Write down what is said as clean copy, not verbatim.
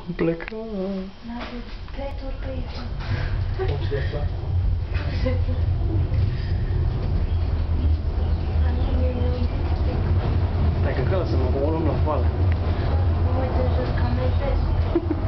Pleca. N-are peturi pe aici. Cum se afla? Stai că călă să mă luăm la vală. Nu uite jos, că am mai